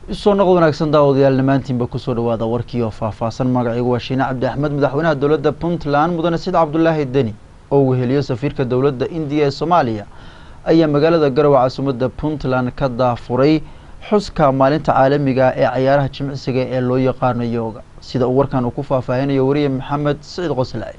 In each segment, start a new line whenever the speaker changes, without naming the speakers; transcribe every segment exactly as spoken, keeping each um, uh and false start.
soo noqon wanaagsan daawadayaal dhamaantiinba ku soo dhawaada warkii oo faahfaahsan magacaygu waa Shiina Cabdi Axmed madaxweynaha dawladda Puntland mudane Said Cabdullaahi Deni oo weheliyo safiirka dawladda India ee Soomaaliya ayaa magaalada Garowe caasimadda Puntland ka daafuray xuska maalinta caalamiga ee ciyaaraha jimicsiga ee loo yaqaan yoga sida uu warkan uu ku faahfaahinayo wariye Maxamed Said Qoslay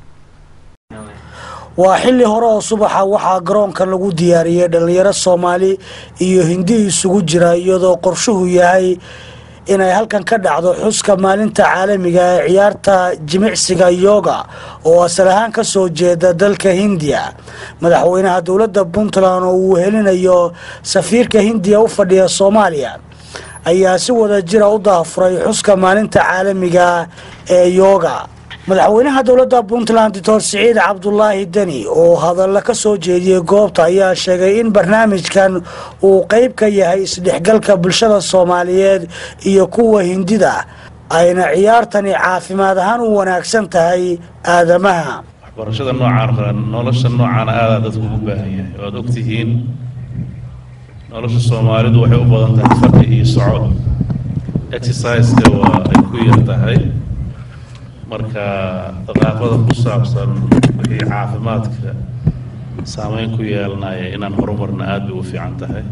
waa xilli hore oo subaxa waxa garoonka lagu diyaariyay dhalinyaro Soomaali iyo Hindi isugu jira iyadoo qorshuhu yahay inay halkan ka dhacdo xuska maalinta caalamiga ee ciyaarta jimicsiga yoga oo asal ahaan ka soo jeeda dalka Hindiya madaxweynaha dawladda Puntland oo uu helinayo safiirka Hindiya u fadhiya Soomaaliya ayaa si wada jir ah u daafuray xuska maalinta caalamiga ee yoga madaxweynaha dawladda Puntland Doctor Said Cabdullaahi Deni oo hadal ka soo jeediyay goobta ayaa sheegay in barnaamijkan uu qayb ka yahay isdhexgalka bulshada Soomaaliyeed iyo kuwa Hindida ayna ciyaartani caafimaad ahaan u wanaagsan tahay aadamaha
waxbarashada noocan nolosha noocan aad dadku u baahan yahay oo ogtihiin nolosha Soomaalidu waxay u badan tahay fadhi iyo socod exercise waa ay ku yartahay marka dhaqaaqada ku saabsan wixii caafimaadka saameyn ku yeelanaya inaan horumarna aad u fiican tahay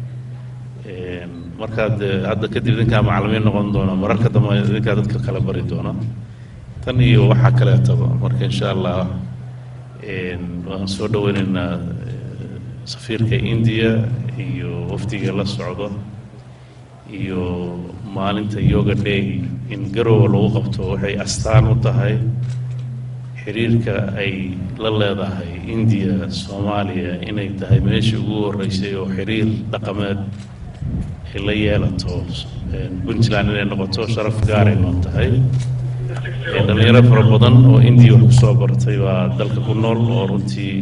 ee marka hadda kadib idinka macallimiin noqon doona mararka dambe idinka dadka kala bari doona tan iyo waxa kale taba marka insha Allah ee waan soo dhaweynaynaa safiirka India iyo wafdiga la socdo iyo maalinta yoga day in Garowe lagu qabto waxay astaan u tahay xiriirka ay la leedahay India Soomaaliya inay tahay meeshii ugu horeysay oo xiriir dhaqameed ay la yeelato Puntland inay noqoto sharaf gaar ah oo tahay dhalinyaro fara badan oo India wax ku soo bartay waa dalka ku nool oo runtii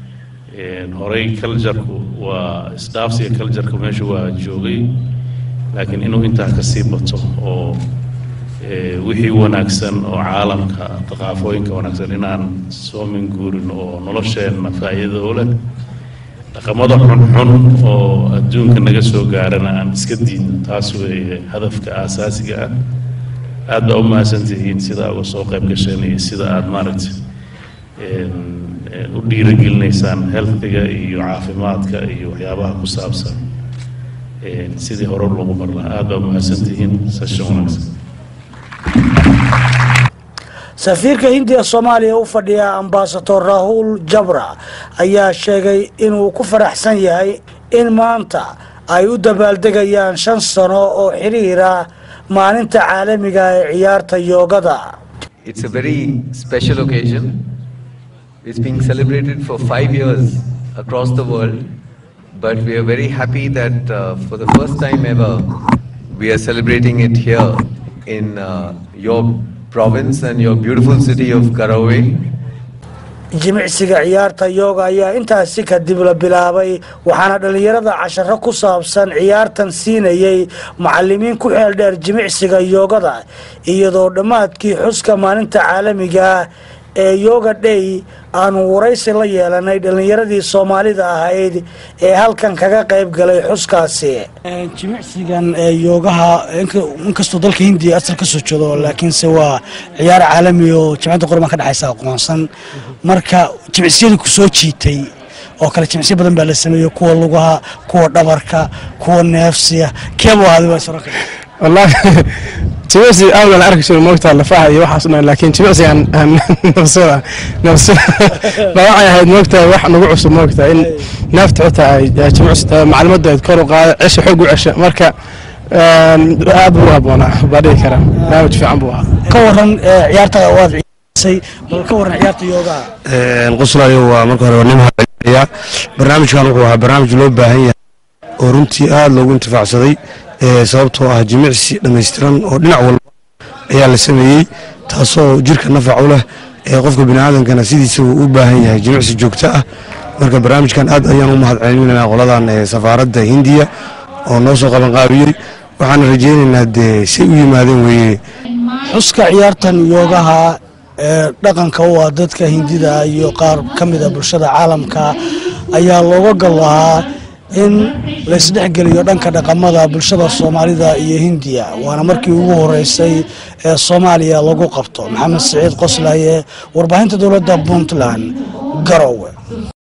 horey culture-ku waa isdhaafsiga culture-ku meesha waa joogay laakiin inuu intaa ka sii bato oo ee wixii wanaagsan oo caalamka dhaqaafooyinka wanaagsan inaan soo min guurin oo nolosheena faa'iido u leh dhaqamada xun oo adduunka naga soo gaarana aan iska diidno taas weeye hadafka asaasiga ah aad u mahadsantihiin sida uga soo qayb gasheen iyo sida aad maaragtay ee u dhiirigelinaysaan healthiga iyo caafimaadka iyo waxyaabaha ku saabsan ee sidii hore loogu bar lahaa aad u mahadsantihiin sasha wanaagsan
safiirka Hindiya Soomaaliya u fadhiya ambassador Rahul Jabra ayaa sheegay inuu ku faraxsan yahay in maanta ay u dabaaldegayaan shan sano oo xiriir ah maalinta caalamiga ee ciyaarta yoogada.
It's a very special occasion. It's being celebrated for five years across the world, but we are very happy that uh, for the first time ever we are celebrating it here in uh, your province and your beautiful city of Garowe.
jimicsiga ciyaarta yoga ayaa intaasi ka dib la bilaabay waxaana dhalinyarada casharo ku saabsan ciyaartan siinayay macallimiin ku xeel dheer jimicsiga yogada iyadoo dhamaadkii xuska maalinta caalamiga ee yoga day aan waraysi la yeelanay dhalinyaradii Soomaalida ahayd ee halkan kaga qayb galay xuskaasi jimicsigan ee yogaha inkastoo dalka Hindiya asal ka soo jeedo laakiin se waa ciyaar caalami oo jimicda qormaan ka dhaxaysa aqoonsan marka jimicsiyada ku soo jiitay oo kala jimicsiyo badan baa la sameeyay kuwa lugaha kuwa dhabarka kuwa neefsiga keebo aad waa soo rakay
wallahi jimicsi awlan arkayso moogta la faahay waxa soo laakiin jimicsi aan nafsada nafsada baa ahayd moogta wax nagu cusub moogta in nafta xitaa ay jimicsi macluumaad ay kor u qaad cisho xoog u cisho marka aad u aboona baadhi kara naawj fiican buu ahaa
ka waran ciyaarta waad ciyaartay ka waran ciyaarta yoga
ee qoslayo waa marka hore nimaha ciyaar barnaamijkan wuxuu ahaa barnaamij loo baahan yahay oo runtii aad loogu intifaacsaday ee sababtoo ah jimicsi dhameystiran oo dhinac walba ayaa la sameeyay taasoo jirka nafac u leh ee qofka bini'aadamkana sidiisa uu u baahan yahay jimicsi joogto ah marka barnaamijkan aad ayaan u mahadcelinaynaa qoladan ee safaaradda Hindiya oo noo soo qaban qaabiyay waxaan rajaynaynaa de si u yimaadeen weeye
xuska ciyaartan yogaha ee dhaqanka u ah dadka Hindida iyo qaar kamid ah bulshada caalamka ayaa looga gal lahaa in la isdhexgeliyo dhanka dhaqamada bulshada Soomaalida iyo Hindiya waana markii ugu horeysay ee Soomaaliya lagu qabto. Maxamed Saciid Qoslaye, warbaahinta dowladda Puntland, Garowe.